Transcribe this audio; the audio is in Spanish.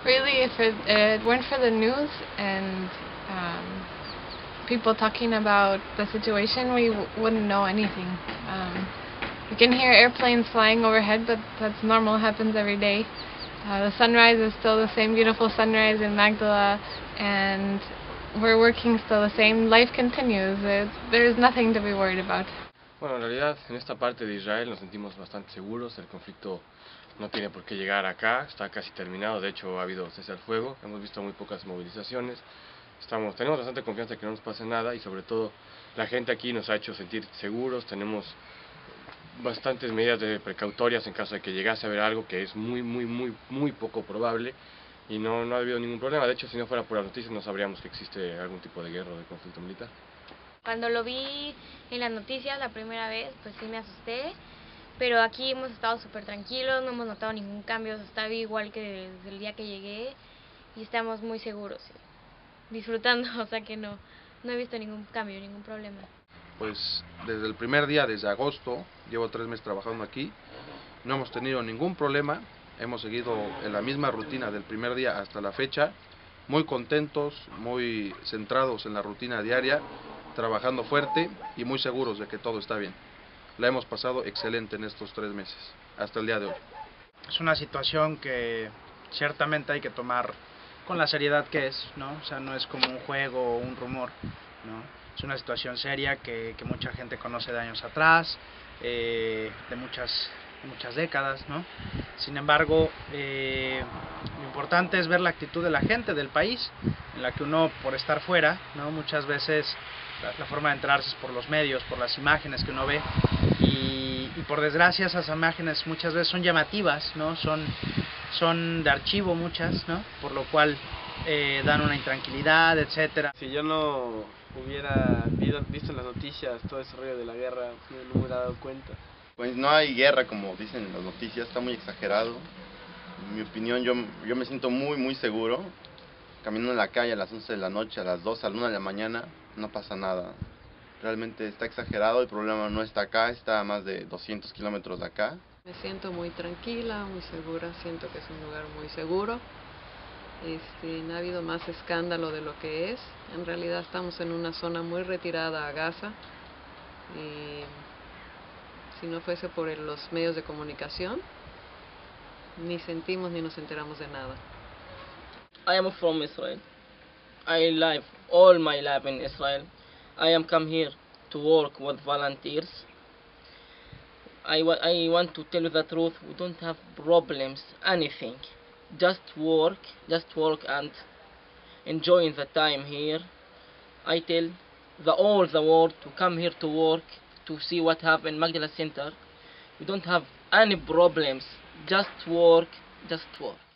Really, if it weren't for the news and people talking about the situation, we wouldn't know anything. You can hear airplanes flying overhead, but that's normal, happens every day. The sunrise is still the same beautiful sunrise in Magdala, and we're working still the same. Life continues. There's nothing to be worried about. Bueno, en realidad en esta parte de Israel nos sentimos bastante seguros. El conflicto no tiene por qué llegar acá, está casi terminado. De hecho, ha habido cese al fuego, hemos visto muy pocas movilizaciones. Tenemos bastante confianza que no nos pase nada, y sobre todo la gente aquí nos ha hecho sentir seguros. Tenemos bastantes medidas precautorias en caso de que llegase a haber algo, que es muy poco probable, y no ha habido ningún problema. De hecho, si no fuera por las noticias no sabríamos que existe algún tipo de guerra o de conflicto militar. Cuando lo vi en las noticias la primera vez, pues sí me asusté, pero aquí hemos estado súper tranquilos, no hemos notado ningún cambio, está igual que desde el día que llegué y estamos muy seguros, sí, disfrutando, o sea que no he visto ningún cambio, ningún problema. Pues desde el primer día, desde agosto, llevo 3 meses trabajando aquí, no hemos tenido ningún problema, hemos seguido en la misma rutina del primer día hasta la fecha, muy contentos, muy centrados en la rutina diaria, trabajando fuerte y muy seguros de que todo está bien. La hemos pasado excelente en estos 3 meses, hasta el día de hoy. Es una situación que ciertamente hay que tomar con la seriedad que es, ¿no? O sea, no es como un juego o un rumor, ¿no? Es una situación seria que mucha gente conoce de años atrás, de muchas décadas, ¿no? Sin embargo, lo importante es ver la actitud de la gente del país, en la que uno, por estar fuera, ¿no? Muchas veces la forma de enterarse es por los medios, por las imágenes que uno ve, y por desgracia esas imágenes muchas veces son llamativas, ¿no? Son de archivo muchas, ¿no? Por lo cual dan una intranquilidad, etcétera. Si yo no hubiera visto en las noticias todo ese rollo de la guerra, no me hubiera dado cuenta. Pues no hay guerra como dicen en las noticias, está muy exagerado. En mi opinión, yo me siento muy seguro. Caminando en la calle a las 11 de la noche, a las 2, a la 1 de la mañana, no pasa nada. Realmente está exagerado, el problema no está acá, está a más de 200 kilómetros de acá. Me siento muy tranquila, muy segura, siento que es un lugar muy seguro. No ha habido más escándalo de lo que es. En realidad estamos en una zona muy retirada a Gaza. Y si no fuese por los medios de comunicación, ni sentimos ni nos enteramos de nada. I am from Israel. I live all my life in Israel. I am come here to work with volunteers. I want to tell you the truth. We don't have problems, anything. Just work and enjoying the time here. I tell all the world to come here to work, to see what happened in Magdala Center. We don't have any problems. Just work.